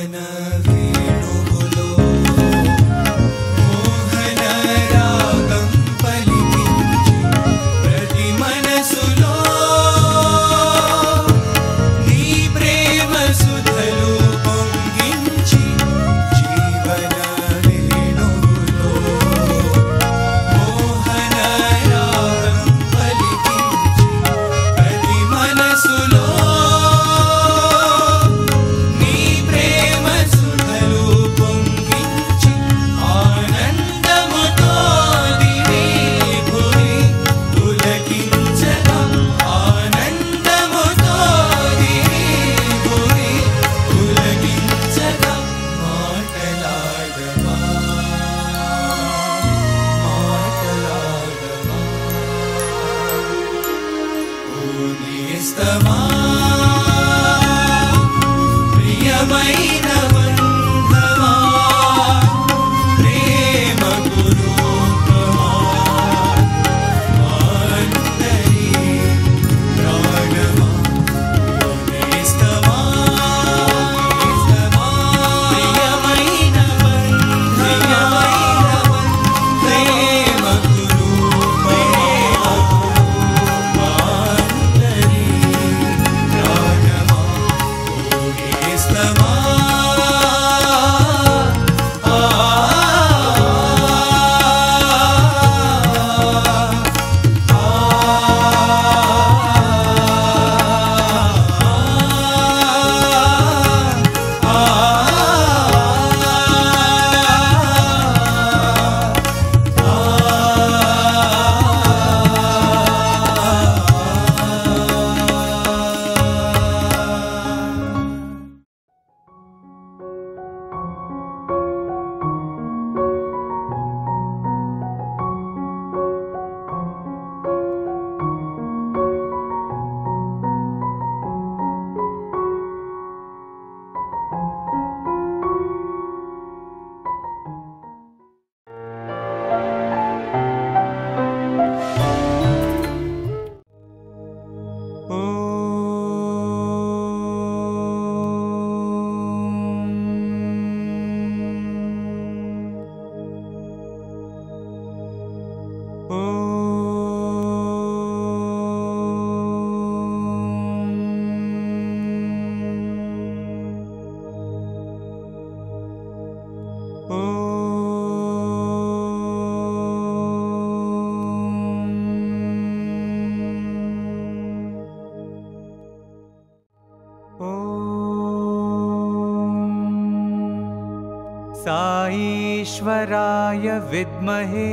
साईश्वराय विद्महे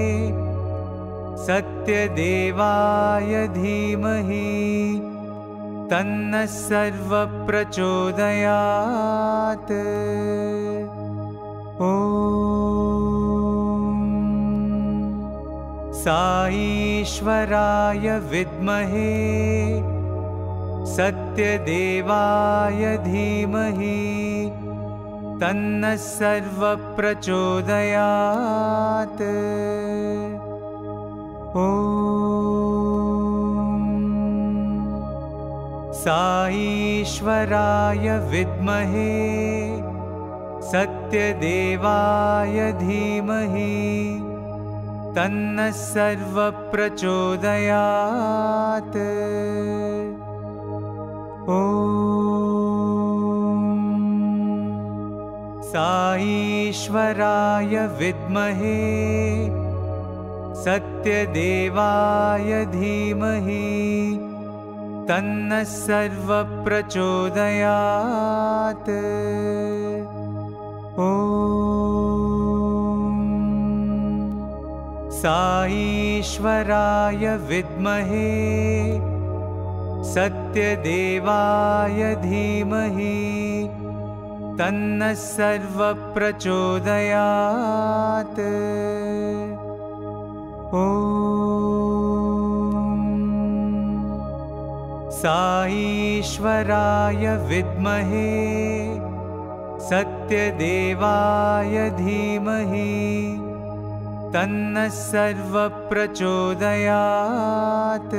सत्यदेवाय धीमहि तन्नः सर्वः प्रचोदयात्। ॐ साईश्वराय विद्महे सत्यदेवाय धीमहि तन्नः सर्वः प्रचोदयात्। ॐ साईश्वराय विद्महे सत्यदेवाय धीमहि तन्नः सर्वः प्रचोदयात्। ॐ साईश्वराय विद्महे सत्यदेवाय धीमहि तन्नः सर्वः प्रचोदयात्। ॐ साईश्वराय विद्महे सत्यदेवाय धीमहि तन्नः सर्वः प्रचोदयात्। ॐ साईश्वराय विद्महे सत्यदेवाय धीमहि तन्नः सर्वः प्रचोदयात्।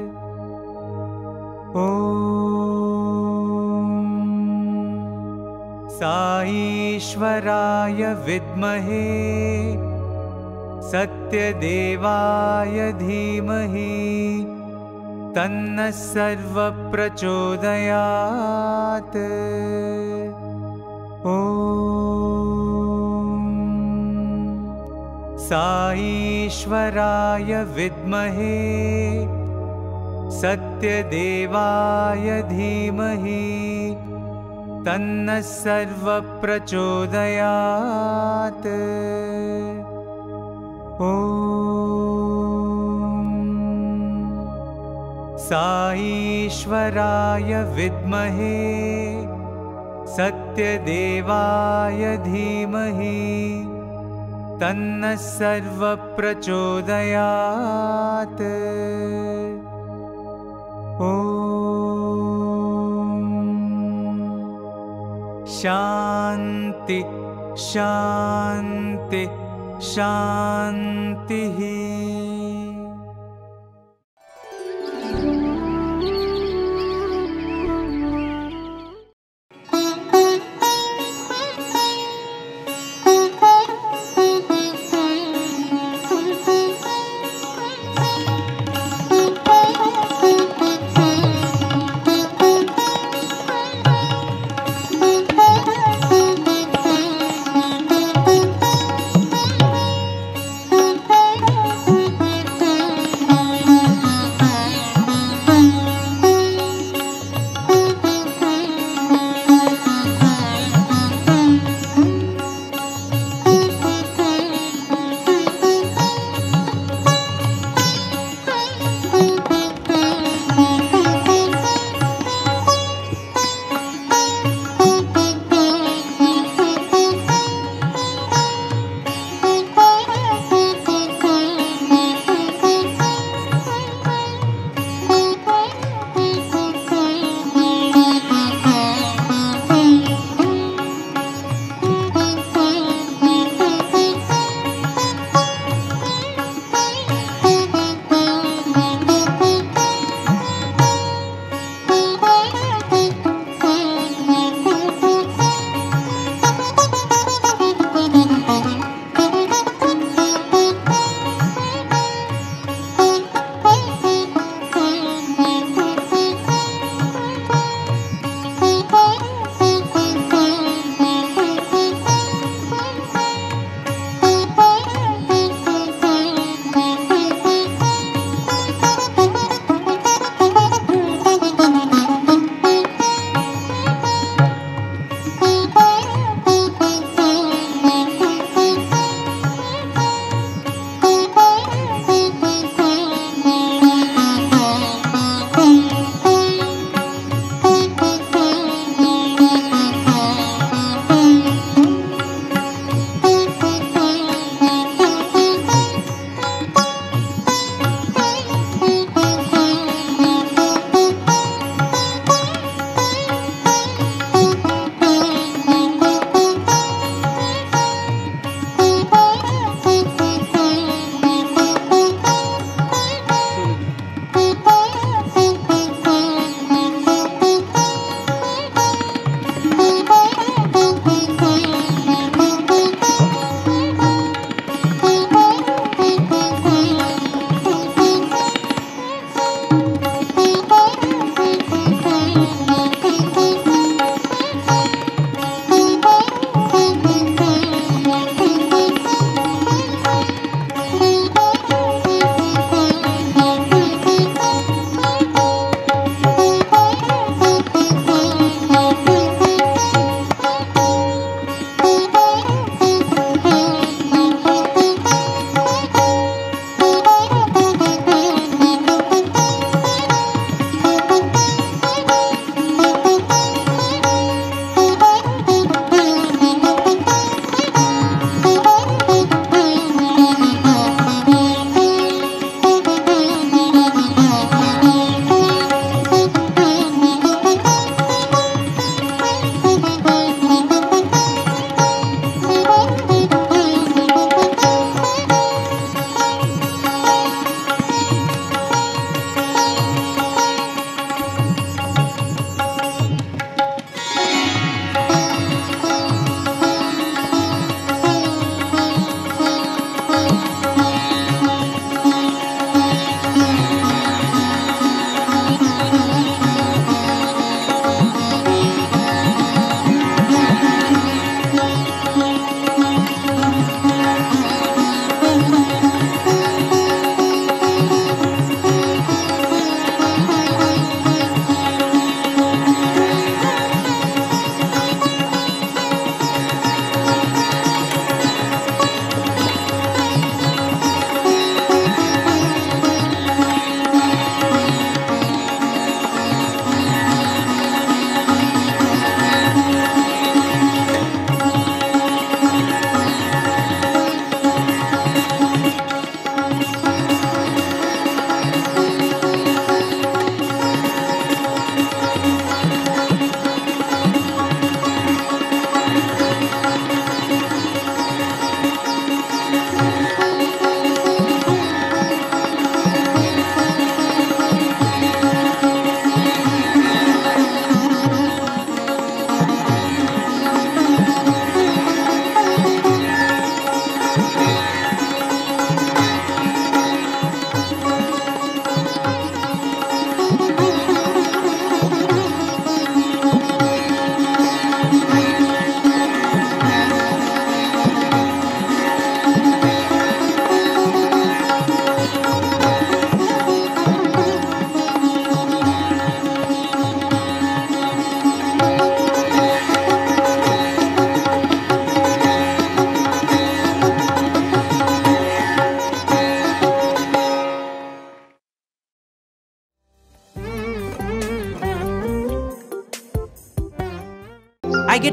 ॐ साईश्वराय विद्महे सत्यदेवाय धीमहि तन्नः सर्वः प्रचोदयात्। ॐ साईश्वराय विद्महे सत्यदेवाय धीमहि तन्नः सर्वः प्रचोदयात्। ॐ साईश्वराय विद्महे सत्यदेवाय धीमहि तन्नः सर्वः प्रचोदयात्। ॐ शान्ति शान्ति शान्तिः।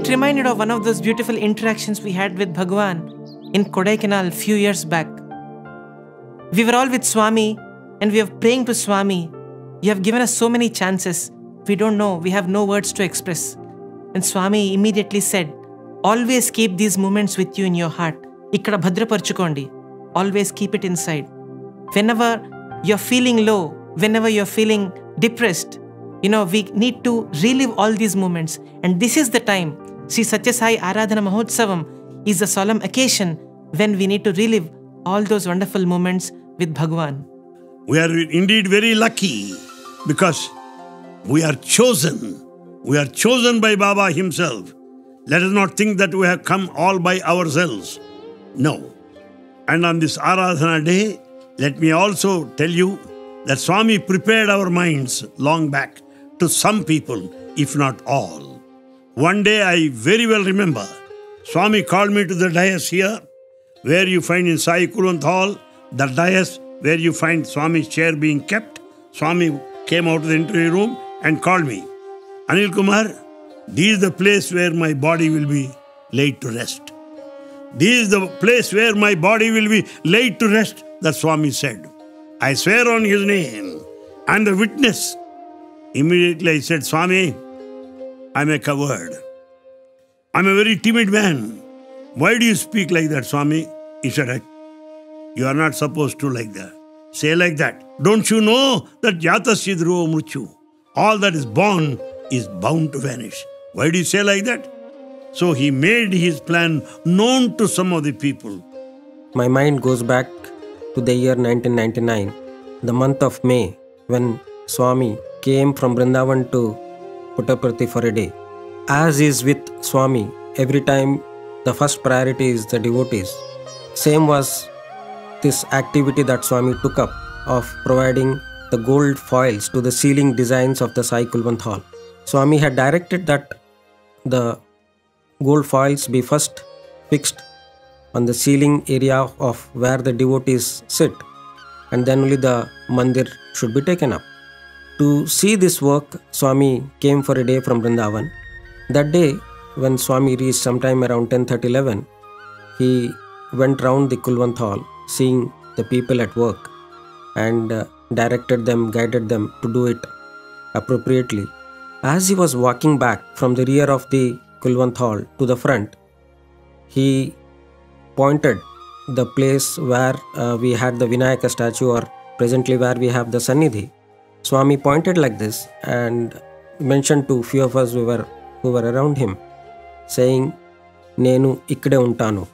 get reminded of one of those beautiful interactions we had with Bhagwan in Kodaikanal few years back. We were all with Swami and we were praying to Swami. You have given us so many chances. We don't know. We have no words to express. And Swami immediately said, always keep these moments with you in your heart. Ikkada bhadraparchukondi. Always keep it inside. Whenever you're feeling low, whenever you're feeling depressed, we need to relive all these moments. And this is the time. Sri Satya Sai Aradhana Mahotsavam is a solemn occasion when we need to relive all those wonderful moments with Bhagwan. We are indeed very lucky because we are chosen. We are chosen by Baba himself. Let us not think that we have come all by ourselves. No. And on this Aradhana day, let me also tell you that Swami prepared our minds long back to some people, if not all. One day I very well remember, Swami called me to the dais here, where you find in Sai Kulwant Hall, the dais where you find Swami's chair being kept. Swami came out of the interview room and called me. Anil Kumar, this is the place where my body will be laid to rest. This is the place where my body will be laid to rest, that Swami said. I swear on his name and the witness. Immediately I said, Swami, I'm a coward. I'm a very timid man. Why do you speak like that, Swami? He said, you are not supposed to like that. Say like that. Don't you know that Yatasya dhruva mruchu? All that is born is bound to vanish. Why do you say like that? So he made his plan known to some of the people. My mind goes back to the year 1999, the month of May, when Swami came from Vrindavan to Puttaparthi for a day. As is with Swami, every time the first priority is the devotees. Same was this activity that Swami took up of providing the gold foils to the ceiling designs of the Sai Kulwant Hall. Swami had directed that the gold foils be first fixed on the ceiling area of where the devotees sit, and then only the mandir should be taken up. To see this work, Swami came for a day from Vrindavan. That day, when Swami reached sometime around 10:30-11, he went round the Kulwant Hall, seeing the people at work, and directed them, guided them to do it appropriately. As he was walking back from the rear of the Kulwant Hall to the front, he pointed the place where we had the Vinayaka statue, or presently where we have the Sannidhi. Swami pointed like this and mentioned to few of us who were around him, saying, Nenu ikkade untanu,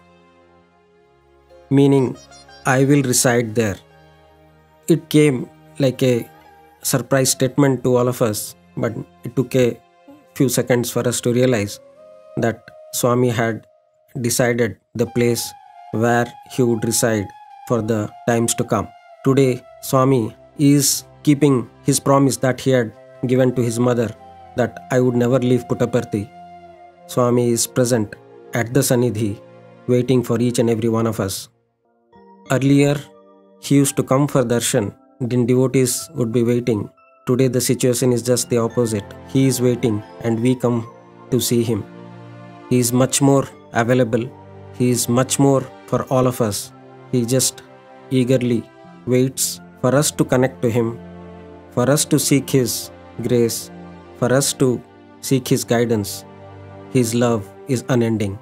meaning I will reside there. It came like a surprise statement to all of us, but it took a few seconds for us to realize that Swami had decided the place where he would reside for the times to come. Today, Swami is keeping his promise that he had given to his mother, that I would never leave Puttaparthi. Swami is present at the Sannidhi, waiting for each and every one of us. Earlier, he used to come for darshan, then devotees would be waiting. Today the situation is just the opposite. He is waiting and we come to see him. He is much more available. He is much more for all of us. He just eagerly waits for us to connect to him, for us to seek his grace, for us to seek his guidance. His love is unending.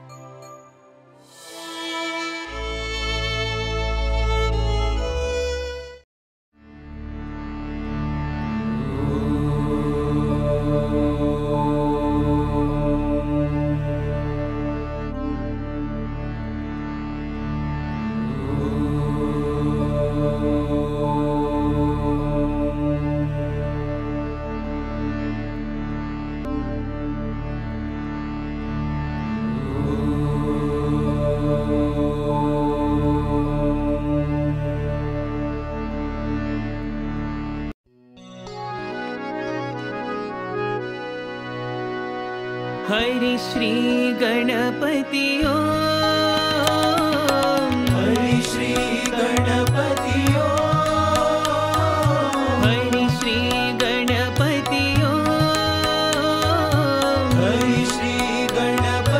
Hari Shri Ganpati ओम, हरि श्री गणपति ओम, हरि श्री गणपति ओम, हरि श्री गणपति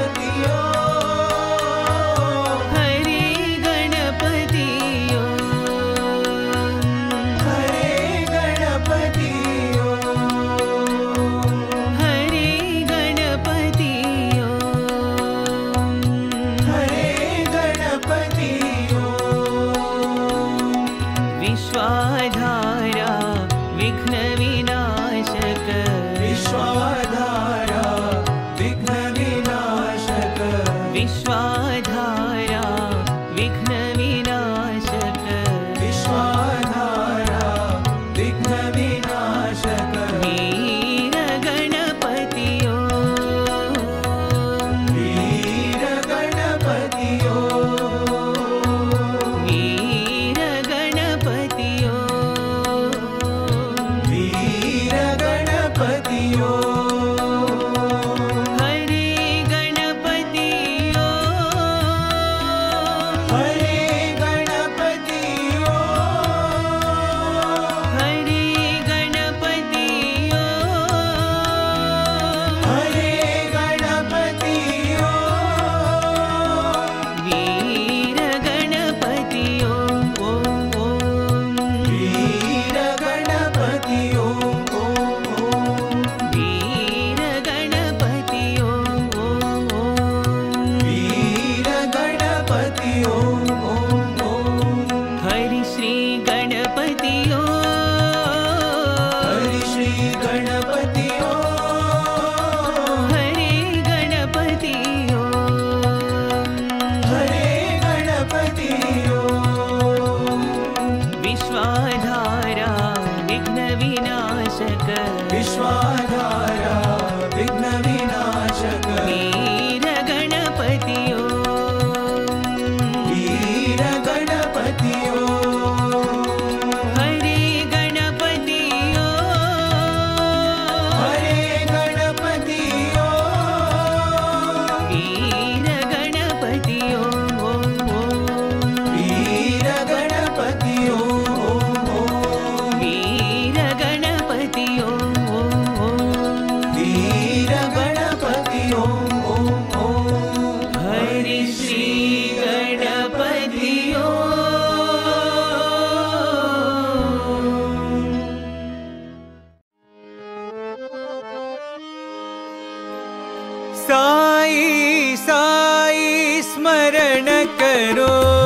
स्मरण करो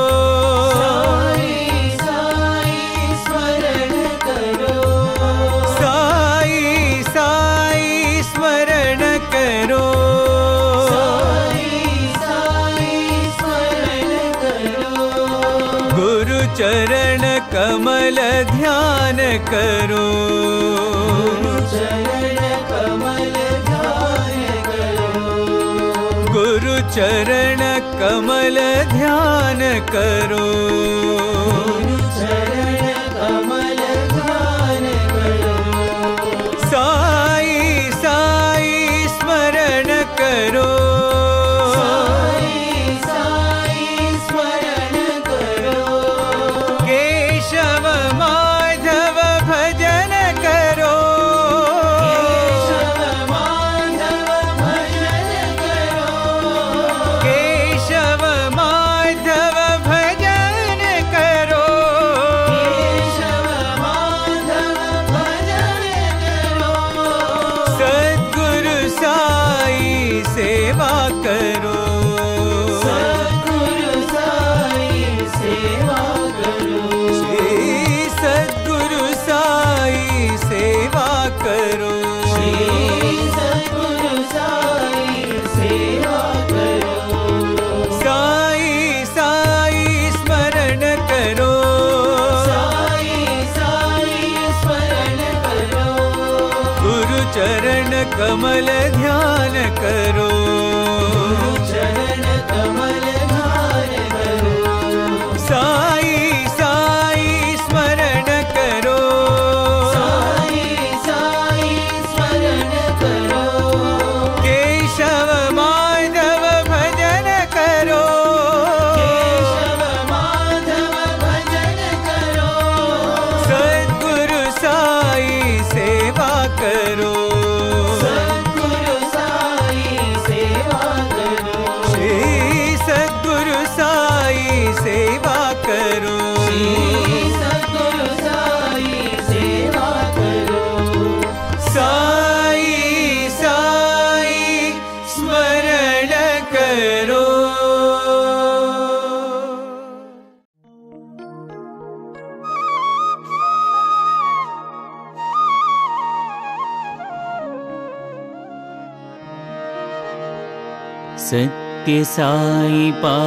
चरण कमल ध्यान करो गुरु चरण कमल ध्यान करो साई साई स्मरण करो कमल ध्यान करो चरण कमल ध्यान करो साई साई स्मरण करो साई साई स्मरण करो केशव माधव भजन करो केशव माधव भजन करो सद्गुरु साई सेवा करो सत्य साई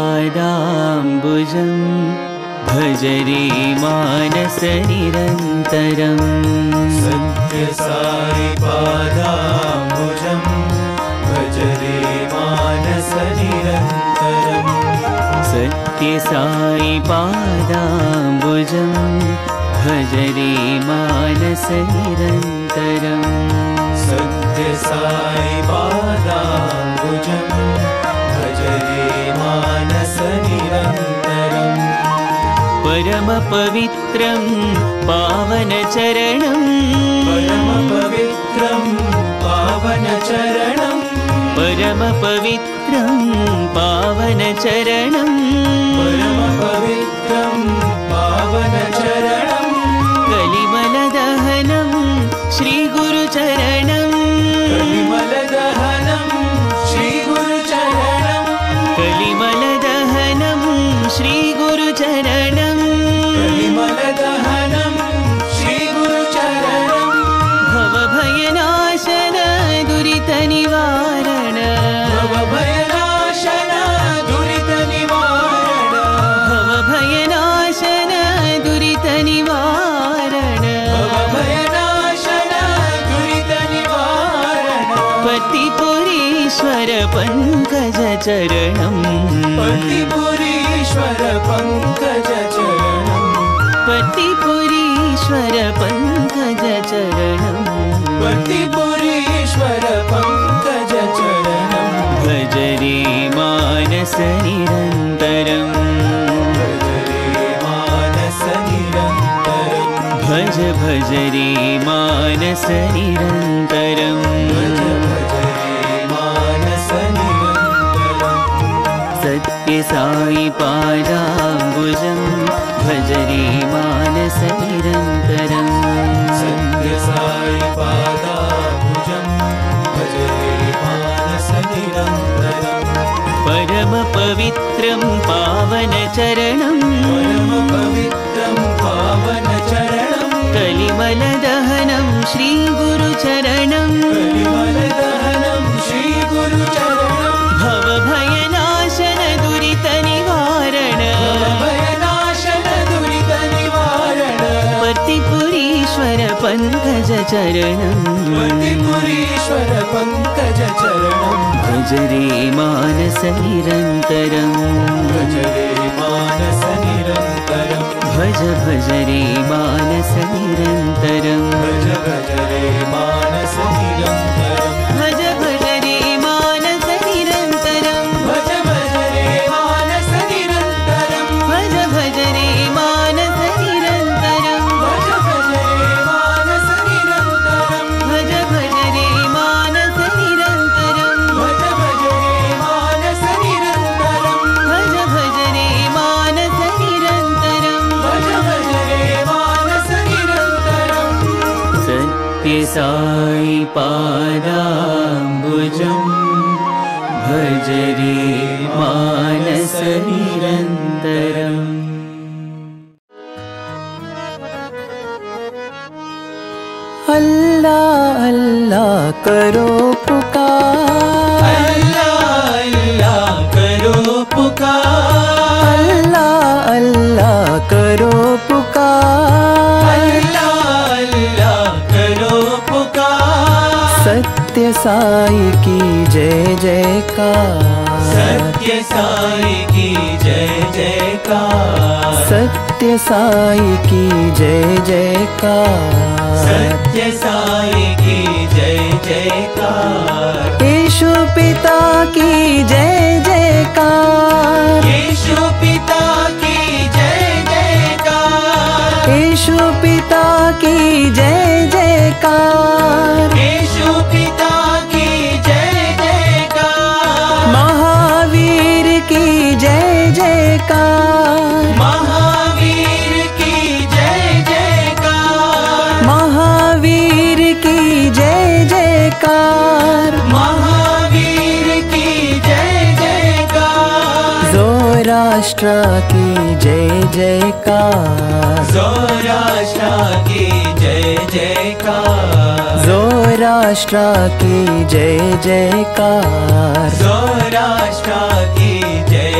पादाम्बुजं भज रे मानस निरन्तरम् सत्य साई पादाम्बुजं भज रे मानस निरन्तरम् सत्य साई पादाम्बुजं भज रे मानस निरन्तरम् सत्य साई पादाम्बुजं भज रे मानस निरन्तरम् परम पवित्रं पावन चरणं परम पवित्रं पावन चरणं परम पवित्रं पावन चरणं परम पवित्रं पावन चरणं कलिमल दहनं श्री गुरु चरणं कलिमल दहनं श्री गुरु चरणं कलिमल दहनं श्री गुरु चरणं कलिमल दहनं श्री गुरु चरणं भव भयनाशन दुरित निवारण भव भयनाशन दुरित निवारण भव भयनाशन दुरित निवारण भव भयनाशन दुरित निवारण पतिपुरीश्वर पंकज चरणं पतिपुरीश्वर पंकज चरणं पतिपुरीश्वर पंकज चरणं पतिपुरीश्वर पंकज चरणं भज रे मानस निरन्तरम् भज रे मानस निरन्तरं भज भज रे मानस निरन्तरम् भज भज रे मानस निरन्तरं सत्य साई पादाम्बुजं भज रे मानस निरन्तरम् सत्य साई पादाम्बुजं भज रे मानस निरन्तरं परम पवित्र पवित्रं पावनचरणं परमपवित्रं पावनचरणं कलिमलदहनं श्रीगुरुचरणं कलिमलदहनं श्रीगुरुचरणं भवभयनाशन दुरितनिवारण भयनाशन दुरितनिवारण पतिपुरीश्वर पङ्कजचरणं पतिपुरीश्वर पङ्कजचरणं भज रे मानस निरन्तरं भज रे मानस निरन्तरं भज भज रे मानस निरन्तरं भज भज रे मानस निरन्तरं भज भज रे मानस निरन्तरं भज भज रे मानस निरन्तरं भज भज रे मानस निरन्तरं भज भज रे मानस निरन्तरं भज भज रे मानस निरन्तरं भज भज रे मानस निरन्तरं भज भज रे मानस निरन्तरं भज भज रे मानस निरन्तरं सत्यसाई पादाम्बुजं भज रे मानस निरन्तरम् अल्लाह अल्लाह करो पुकार, अल्लाह अल्लाह करो पुकार अल्लाह अल्लाह करो पुकार, अल्लाह अल्लाह करो पुकार सत्य साई की जय जयकार, सत्य साई की जय जयकार सत्य साई की जय जयकार, सत्य साई की जय जयकार यीशु पिता की जय जयकार, यीशु पिता की जय जयकार यीशु पिता की जय जयकार, यीशु पिता की जय जयकार महावीर की जय जयकार, महावीर की जय जयकार महावीर की जय जयकार, महावीर की जय जयकार ज़ोराष्ट्र की जय जयकार, सौराष्ट्र की जय जयकार ज़ोराष्ट्र की जय जयकार, सौराष्ट्र की जय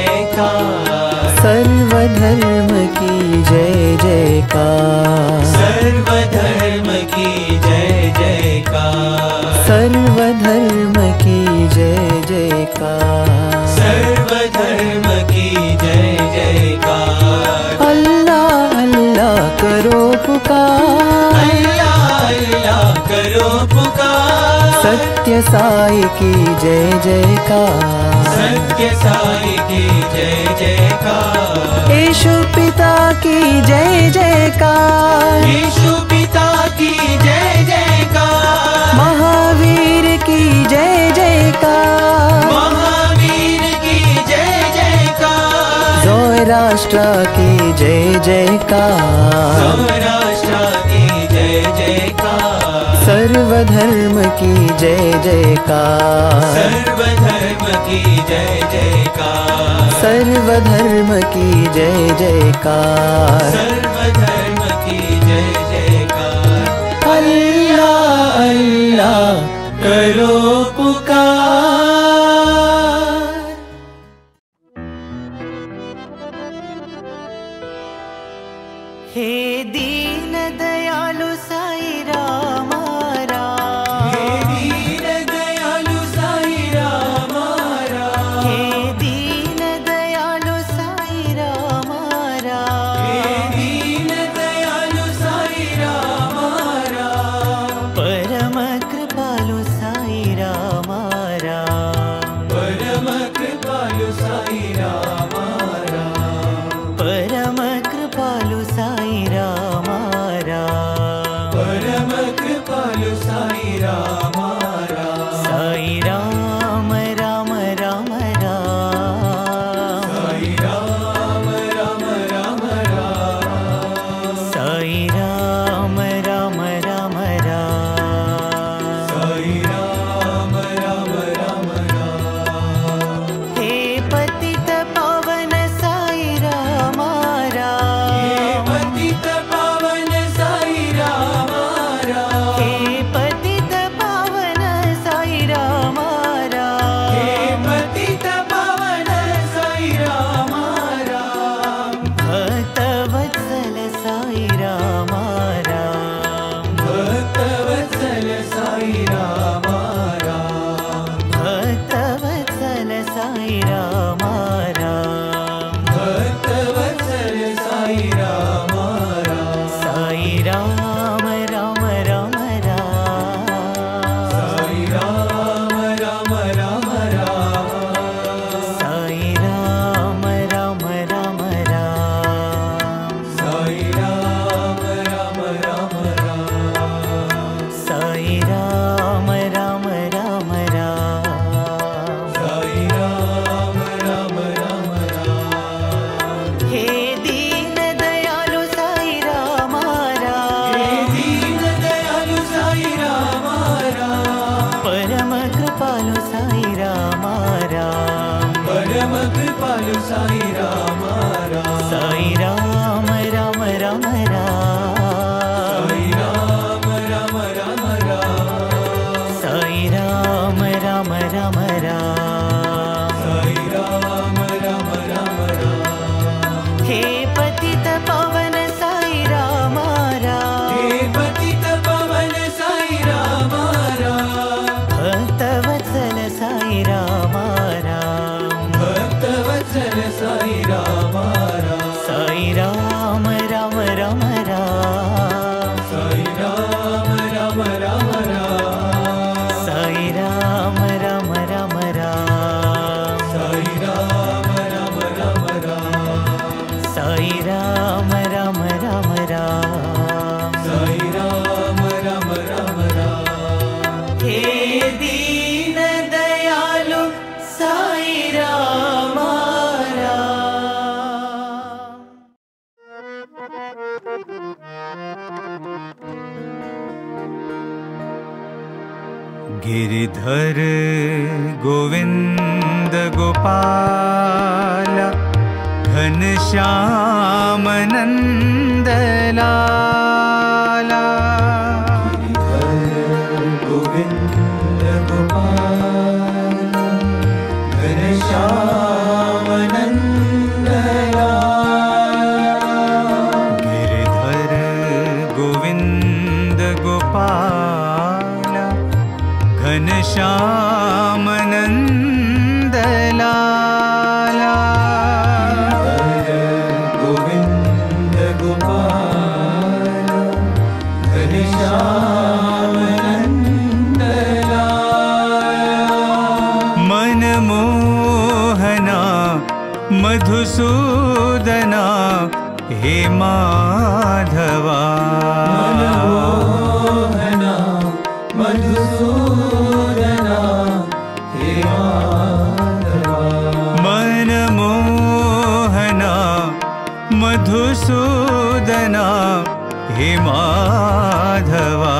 जयकार सर्वधर्म की जय जयकार, सर्वधर्म की जय जयकार सर्वधर्म की जय जयकार, सर्वधर्म की जय जयकार अल्लाह अल्लाह करो पुकार, अल्लाह अल्लाह करो पुकार सत्य साई की जय जयकार, सत्य साई की जय जयकार यीशु पिता की जय जयकार, यीशु पिता की जय जयकार महावीर की जय जयकार, महावीर की जय जयकार ज़ोराष्ट्र की जय जयकार, सौराष्ट्र की जय जयकार सर्वधर्म की जय जयकार, सर्वधर्म की जय जयकार सर्वधर्म की जय जयकार, सर्वधर्म की जय जयकार अल्लाह अल्लाह करो पुकार हे दीन दयालु साई राम राम, हे दीन दयालु साई राम राम हे दीन दयालु साई राम राम, हे दीन दयालु साई राम राम परम कृपालु साई राम राम, परम कृपालु साई राम राम परम कृपालु साई राम राम, परम कृपालु साई राम राम। साई राम राम राम राम। साई राम राम राम राम। साई राम राम राम राम। साई राम राम राम राम। हे पतित पावन साई राम राम। हे पतित पावन साई राम राम। भक्त वत्सल साई राम राम। भक्त वत्सल साई राम राम। साई राम राम राम राम। साई राम राम राम राम। साई राम राम राम राम। साई राम राम राम राम। साई राम राम राम राम। साई राम राम राम राम। हे दीन दयालु साई राम राम। गिरिधर गोविंद गोपाल घनश्याम नंद लाला। गिरिधर गोविंद गोपाल घनश्याम नंद लाला। गिरिधर गोविंद गोपाल घनश्याम नंद लाला। गोविंद गोपाल घनश्याम नंद लाला। मनमोहना मधुसूदना हे माधवा। मनमोहना मधुसूदना हे माधवा। मनमोहना मधुसूदना हे माधवा।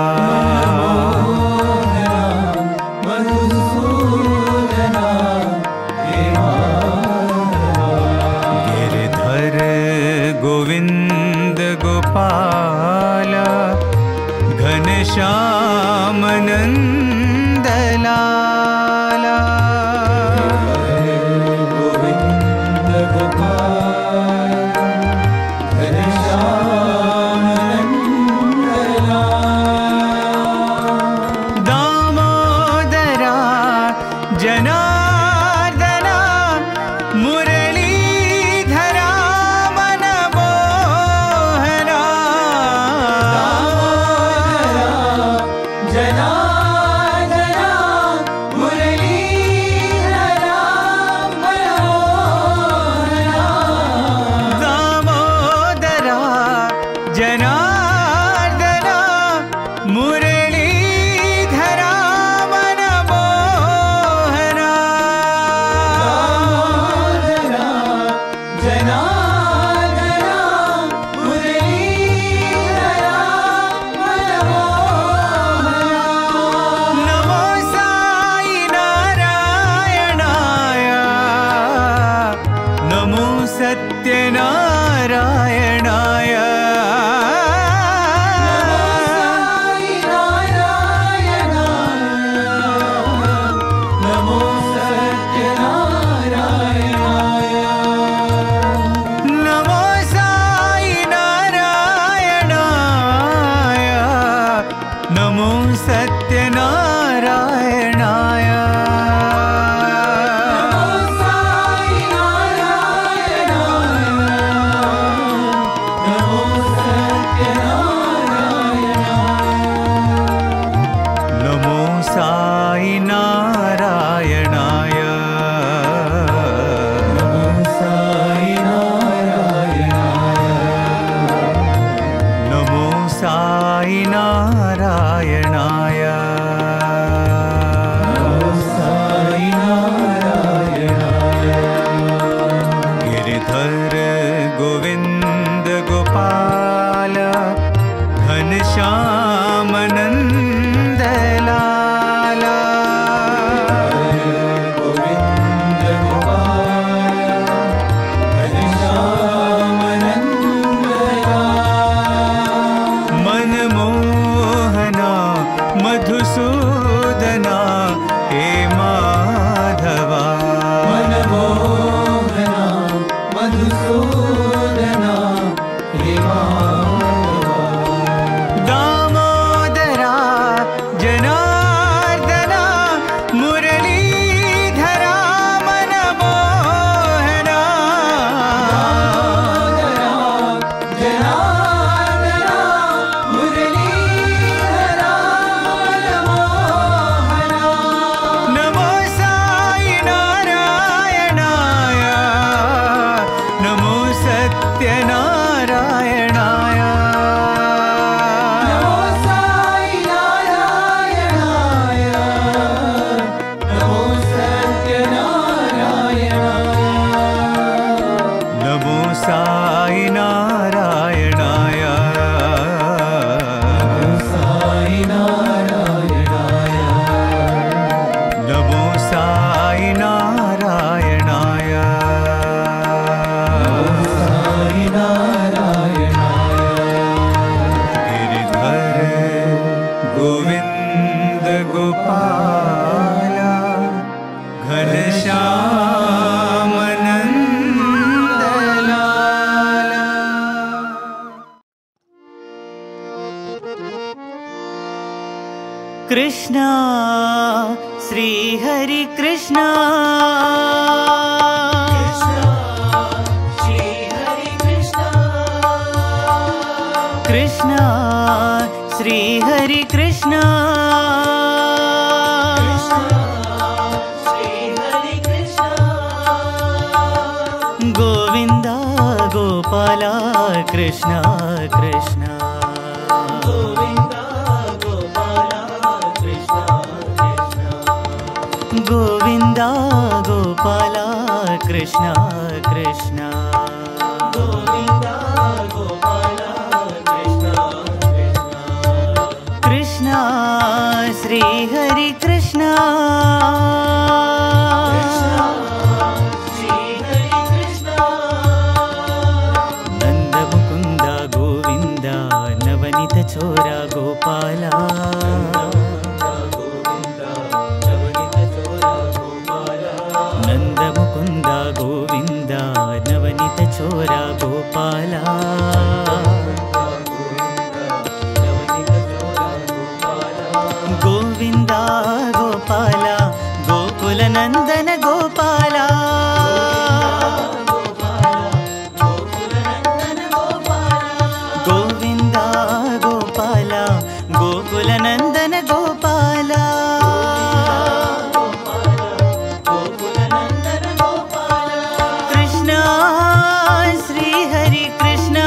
मधुसूदना हे माधवा। गिरिधर गोविंद गोपाल घनश्याम नंद लाला। गोविंद गोपाल घनश्याम नंद लाला। दामोदरा जनार्दना मुरलीधरा मनमोहना। जनार्दना मुरलीधरा मनमोहना। दामोदरा जनार्दना मुरलीधरा मनमोहना। दामोदरा जनार्दना मुरलीधरा मनमोहना। नमो साई नारायणाय। नमो सत्यनारायणाय। नमो सत्यनारायणाय। नमो साई नारायणाय। नमो सत्यनारायणाय। नमो साई नारायणाय। कृष्णा श्री हरि कृष्णा कृष्णा श्री हरि कृष्णा गोविंदा गोपाला कृष्णा कृष्णा गोविंदा गोपाला कृष्णा कृष्णा कृष्णा श्री हरि कृष्णा नंद मुकुंद गोविंद नवनीत छोरा गोपाला नंद मुकुंद गोविंद नवनीत छोरा गोपाला गोविंदा गोपाला गोकुल नंदन गोपाला गोविंदा गोपाला गोकुल नंदन गोपाला कृष्णा श्री हरि कृष्णा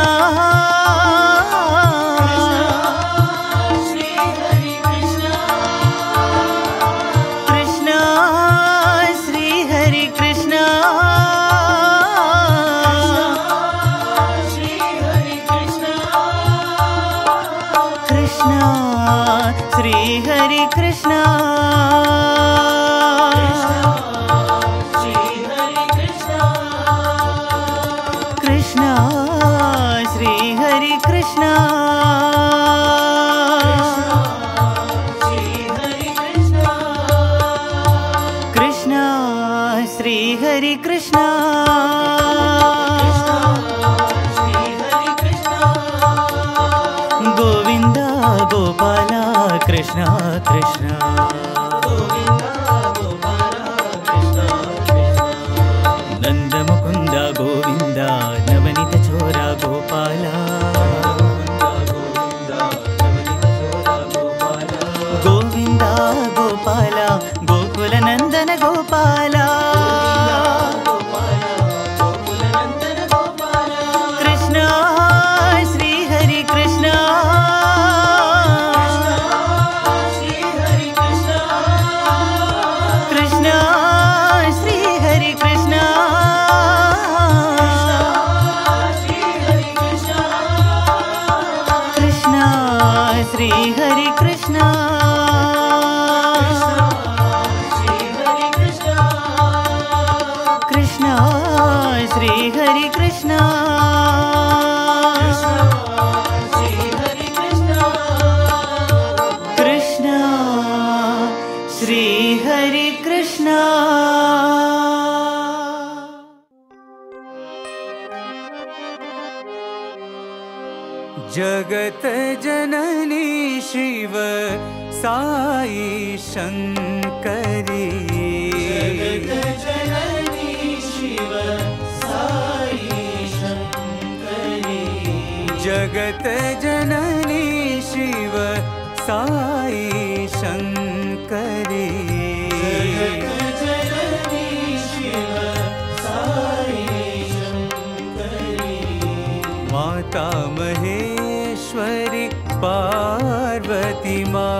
श्री हरि कृष्णा कृष्णा श्री हरि कृष्णा कृष्णा श्री हरि कृष्णा गोविंदा गोपाला कृष्णा कृष्णा नंद मुकुंद गोविंद नवनीत छोरा गोपाला गोविंदा गोपाला गोकुल नंदन गोपाला कृष्णा श्री हरि कृष्णा कृष्णा श्री हरि कृष्णा कृष्णा श्री हरि कृष्णा कृष्णा श्री हरि कृष्णा कृष्णा श्री हरि कृष्णा जगत जननी शिव साई शंकरी जगत जननी शिव साई शंकरी जगत जननी शिव साई शंकरी जगत जननी शिव साई शंकरी माता महेश्वरी पार्वती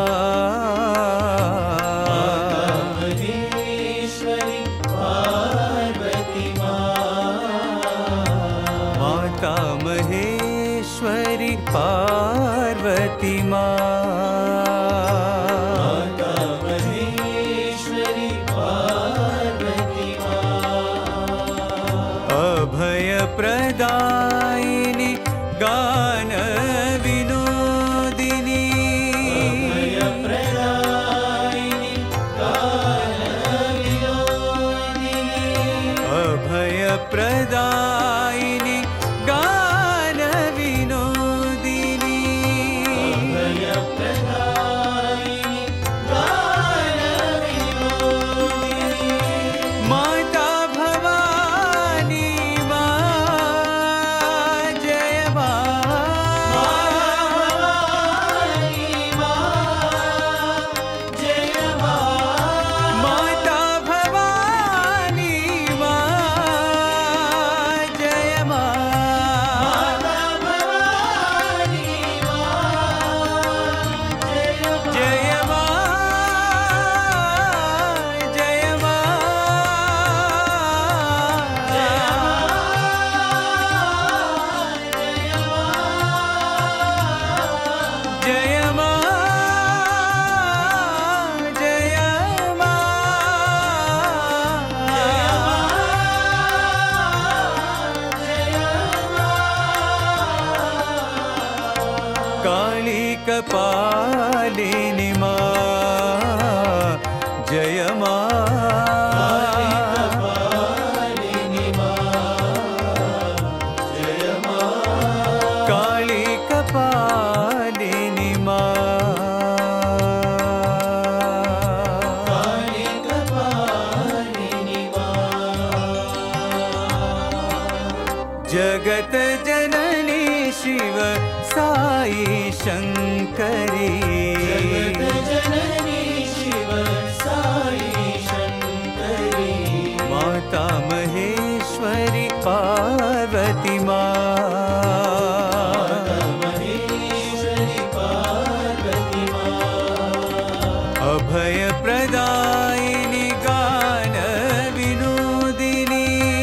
महेश्वरी पार्वती माता महेश्वरी पार्वती माता महेश्वरी पार्वती अभय प्रदायिनी गान विनोदिनी अभय प्रदायिनी गान विनोदिनी अभय प्रदायिनी गान विनोदिनी अभय प्रदायिनी गान कपालिनी माँ जय माँ काली कपालिनी माँ जगत जननी शिव साई शंकरी जननी शिव साई शंकरी माता महेश्वरी पार्वती माँ महेश्वरी पार्वती माँ अभय प्रदायिनी गान विनोदिनी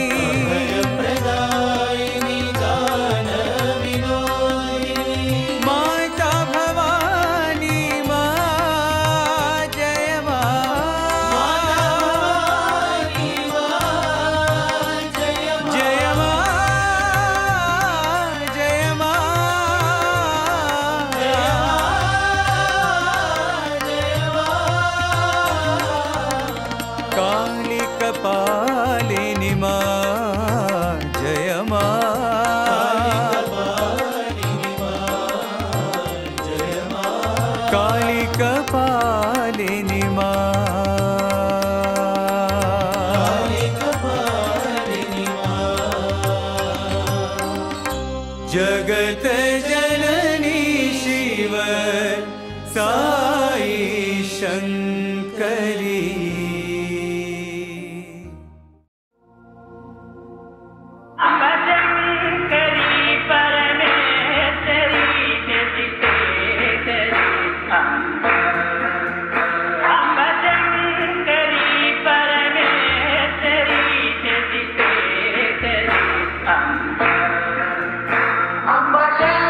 कपालिनी माँ जगत जननी Shiv Sai Shankari Ambassador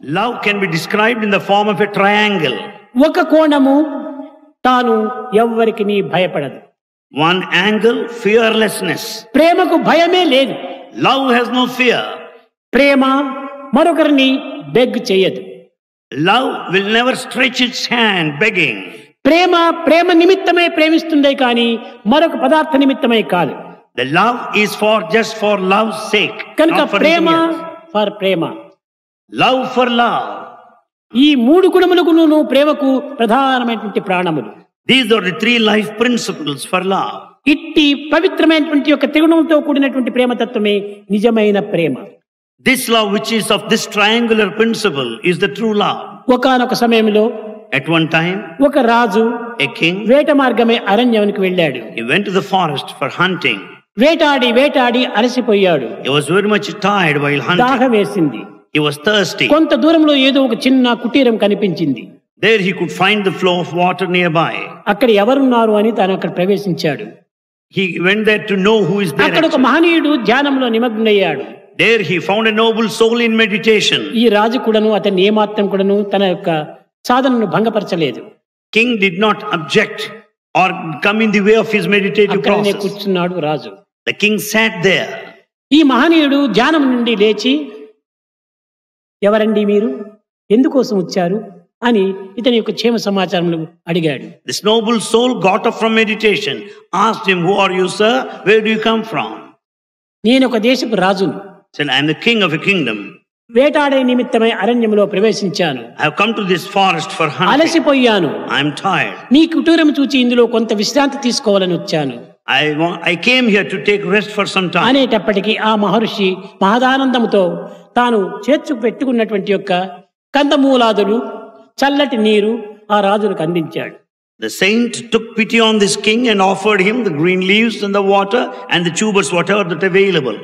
Love can be described in the form of a triangle. ఒక కోణము తాను ఎవ్వరికి భయపడదు. One angle, fearlessness. ప్రేమకు భయమే లేదు. Love has no fear. ప్రేమ మరొకరిని బెగ్ చేయదు. Love will never stretch its hand begging. ప్రేమ నిమిత్తమై ప్రేమిస్తుందే కానీ మరొక పదార్థ నిమిత్తమై కాదు. The love is just for love's sake. కనుక Not for ప్రేమ anything else. ఫర్ ప్రేమ. Love for love. ఈ మూడు గుణములకు ప్రేమకు ప్రధానమైనటువంటి ప్రాణములు. These are the three life principles for love. ఇట్టి పవిత్రమైనటువంటి యొక్క త్రిగుణంతో కూడినటువంటి ప్రేమతత్వమే నిజమైన ప్రేమ. This love which is of this triangular principle is the true love. ఒకానొక సమయంలో At one time, ఒక రాజు a king, వేట మార్గమే అరణ్యానికి వెళ్ళాడు. he went to the forest for hunting. వేటాడి అలసిపోయాడు. He was very much tired while hunting. దాహం వేసింది. He was thirsty. కొంత దూరంలో ఏదో ఒక చిన్న కుటీరం కనిపించింది. There he could find the flow of water nearby. అక్కడ ఎవరున్నారు అని తాను అక్కడ ప్రవేశించాడు. He went there to know who is there. అక్కడ ఒక మహనీయుడు ధ్యానంలో నిమగ్నయ్యాడు. There he found a noble soul in meditation. ఈ రాజు కూడాను అతన్ని ఏమాత్రం కూడాను తన యొక్క సాధనను భంగపరచలేదు. King did not object or come in the way of his meditative అక్కడనే process. కూర్చున్నాడు రాజు. The king sat there. ఈ మహనీయుడు ధ్యానం నుండి లేచి, ఎవరండి మీరు, ఎందుకోసం వచ్చారు అని ఇతని యొక్క క్షేమ సమాచారములు అడిగాడు. This noble soul got up from meditation, asked him, "Who are you, sir? Where do you come from?" నేను ఒక దేశపు రాజును. Said, "I am the king of a kingdom. వేటాడే నిమిత్తమై అరణ్యంలో ప్రవేశించాను. I have come to this forest for hunting. అలసిపోయాను. I am tired. నీ కుటీరం చూచి ఇందులో కొంత విశ్రాంతి తీసుకోవాలని వచ్చాను I came here to take rest for some time." అనేటప్పటికీ ఆ మహర్షి మహదానందముతో తాను చేర్చుకు పెట్టుకున్నటువంటి యొక్క కందమూలాదులు, చల్లటి నీరు ఆ రాజులకు అందించాడు. The saint took pity on this king and offered him the green leaves and the water and the tubers, whatever that available.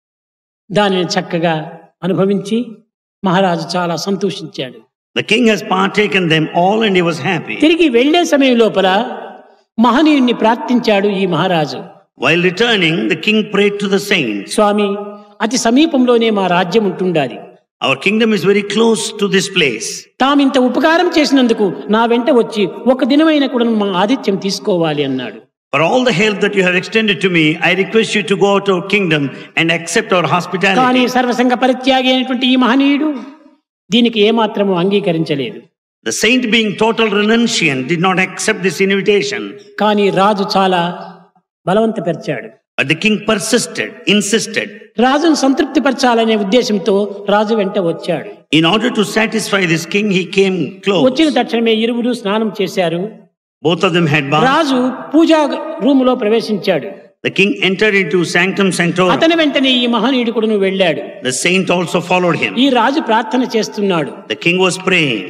దానిని చక్కగా అనుభవించి మహారాజు చాలా సంతోషించాడు. The king has partaken them all and he was happy. తిరిగి వెళ్లే సమయం లోపల మహనీయుణ్ణి ప్రార్థించాడు ఈ మహారాజు. While returning, the king prayed to the saint, స్వామి, అతి సమీపంలోనే మా రాజ్యం ఉంటుండాలి. "Our kingdom is very close to this place. తామింత ఉపకారం చేసినందుకు నా వెంట వచ్చి ఒక దినమైన కూడా మా ఆతిథ్యం తీసుకోవాలి అన్నాడు. For all the help that you have extended to me, I request you to go out to our kingdom and accept our కానీ hospitality." సర్వసంగ పరిత్యాగి అయినటువంటి ఈ మహనీయుడు దీనికి ఏమాత్రము అంగీకరించలేదు. The saint, being total renunciant, did not accept this invitation. కానీ రాజు చాలా బలవంతపరిచాడు. But the king persisted, insisted. రాజును సంతృప్తిపరచాలనే ఉద్దేశంతో రాజు వెంట వచ్చాడు. In order to satisfy this king, he came వచ్చిన close. తక్షణమే ఇరువురు స్నానం చేశారు. Both of them had bath. రాజు పూజా రూములో ప్రవేశించాడు. The king entered into sanctum sanctorum. అతని వెంటనే ఈ మహనీయుడు కూడా వెళ్ళాడు. The saint also followed him. ఈ రాజు ప్రార్థన చేస్తున్నాడు. The king was praying,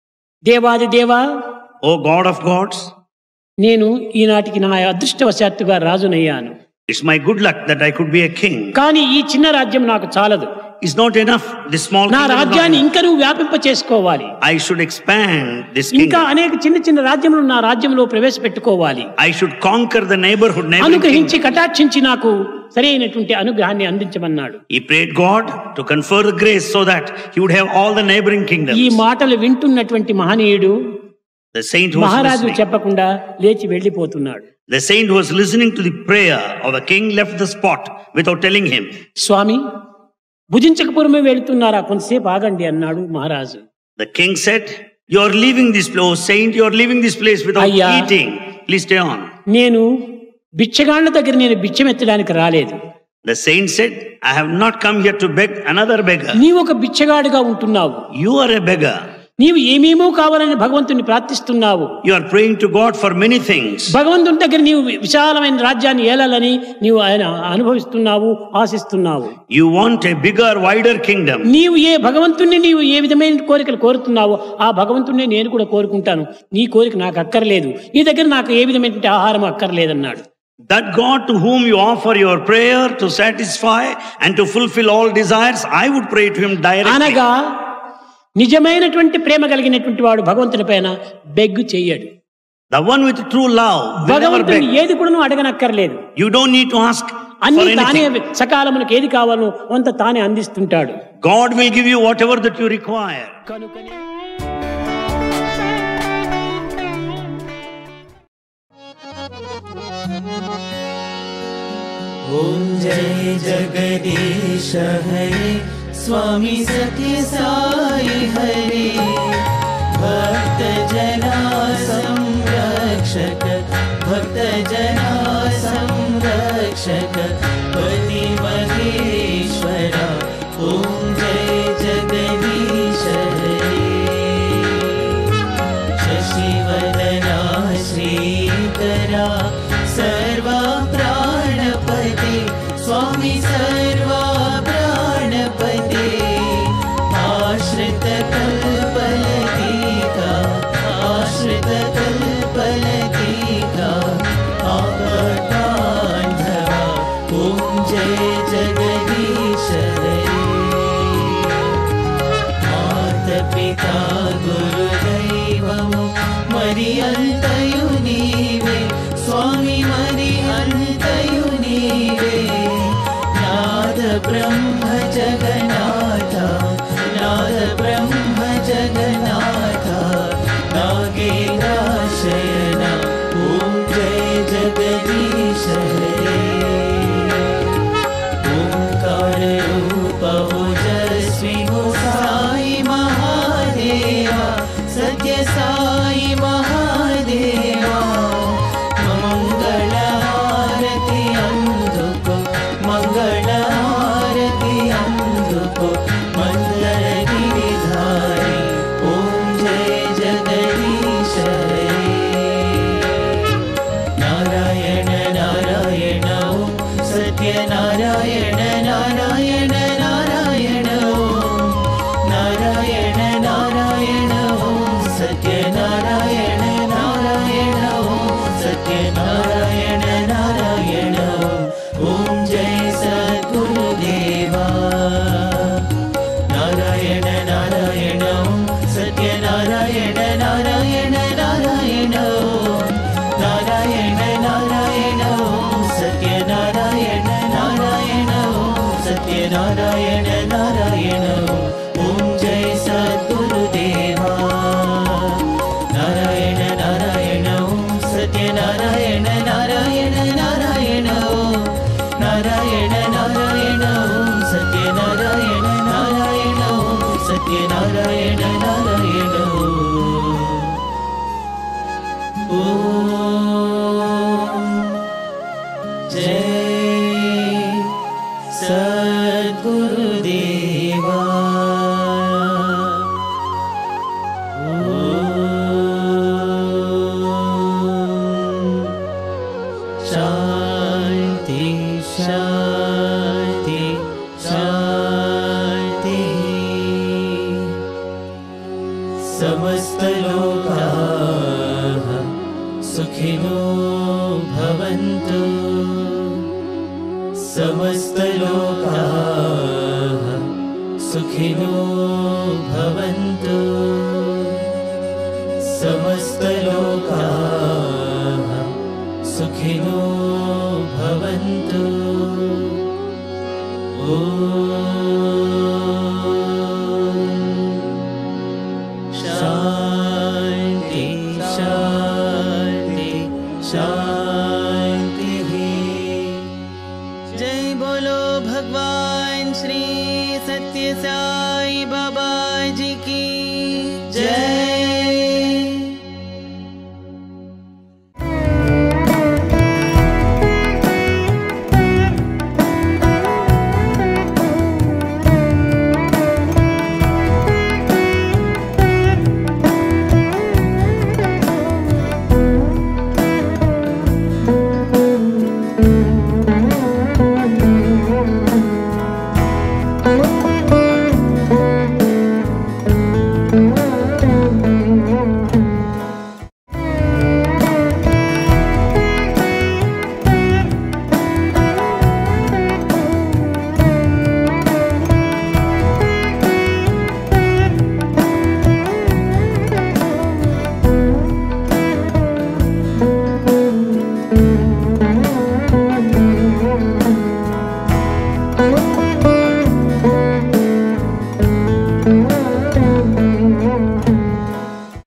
దేవాది దేవా, "O God of gods, నేను ఈనాటికి నా అదృష్టవశాత్తుగా రాజునయ్యాను. it's my good luck that I could be a king. కానీ ఈ చిన్న రాజ్యం నాకు చాలదు. It's not enough. This small నా kingdom is not రాజ్యాన్ని enough. ఇంకా నువ్వు వ్యాపింప చేసుకోవాలి. I should expand this ఇంకా kingdom. అనేక చిన్న చిన్న రాజ్యములు నా రాజ్యంలో ప్రవేశపెట్టుకోవాలి. I should conquer the neighboring అనుగ్రహించి kingdom. కటాక్షించి నాకు సరైనటువంటి అనుగ్రహాన్ని అందించమన్నాడు. He prayed God to confer the grace so that he would have all the neighboring ఈ kingdoms. మాటలు వింటున్నటువంటి మహనీయుడు The saint who was మహారాజు listening. చెప్పకుండా లేచి వెళ్లిపోతున్నాడు. The saint who was listening to the prayer of the king left the spot without telling him. స్వామి, భుజించకపురమే వెళుతున్నారా, కొంతసేపు ఆగండి అన్నాడు మహారాజు. The king said, "You are leaving this place, oh saint, you are leaving this place without Ayya. eating. Please stay on." నేను బిచ్చగాళ్ల దగ్గర నేను బిచ్చమెత్తడానికి రాలేదు. The saint said, "I have not come here to beg another beggar. నీవు ఒక బిచ్చగాడుగా ఉంటున్నావు. You are a beggar. నీవు ఏమేమో కావాలని భగవంతుని ప్రార్థిస్తున్నావు. You are praying to God for many things. భగవంతుని దగ్గర నీవు విశాలమైన రాజ్యాన్ని ఏలాలని నీవు ఆయన అనుభవిస్తున్నావు, ఆశిస్తున్నావు. You want a bigger, wider kingdom. నీవు నీవు ఏ విధమైన కోరికలు కోరుతున్నావో ఆ భగవంతుణ్ణి నేను కూడా కోరుకుంటాను. నీ కోరిక నాకు అక్కర్లేదు. నీ దగ్గర నాకు ఏ విధమైన ఆహారం అక్కర్లేదన్నాడు. That God to whom you offer your prayer to satisfy and to fulfill all desires, I would pray to him directly. అనగా నిజమైనటువంటి ప్రేమ కలిగినటువంటి వాడు భగవంతుని పైన బెగ్గు చెయ్యడు. The one with true love will never భగవంతుని beg. ఏది కూడా నువ్వు అడగనక్కర్లేదు. You don't need to ask అన్ని for తానే anything. సకాలములకు ఏది కావాలో అంత తానే అందిస్తుంటాడు. God will give you whatever that you require. కనుకనే ओम जय जगदीश हरे स्वामी सत्य साई हरे भक्त जना संरक्षक भक्त जना संरक्षक पति महेश्वरा ओम जय जगदीश हरे शशिवदना श्रीकरा सर्वा प्राणपते स्वामी सर्वा प्राणपते आश्रित कल्पलतिका आश्रित कल्पलतिका आपदान्धवा ओम जय जगदीश हरे मातपिता गुरुदैवमु मरियन्तयु नीवे स्वामी मरियन्तयु नीवे नाद ब्रह्म जगन्नाथ नाद ब्रह्म जगन्नाथ नागेन्द्रशयन ओम जय जगदीश हरे ओंकार रूप ओजस्वी हो साई महादेवा सत्य साई महादेवा मंगल आरती अंधुको मंगल आरती अंधुको मंदर गिरिधारी ओम जय जगदीश हरे नारायण नारायण ओम सत्य नारायण नारायण नारायण ओम नारायण नारायण ओम सत्य नारायण नारायण ओम सत्य नारायण नारायण ओम जय सद्गुरुदेवा नारायण नारायण ओम सत्य नारायण नारायण नारायण ओम नारायण नारायण ओम सत्य नारायण नारायण ओम सत्य नारायण नारायण ओम जय सद्गुरुदेवा नारायण नारायण ओम सत्य नारायण नारायण नारायण ओम नारायण नारायण ओम सत्य नारायण नारायण ओम सत्य नारायण नारायण ओम जय सद्गुरुदेवा शांति शांति शांति समस्त लोकाः सुखिनो भवन्तु समस्त लोकाः सुखिनो भवन्तु समस्त लोकाः सुखिनो भवन्तु शांति शांति शांति जय बोलो भगवान श्री सत्य साई बाबा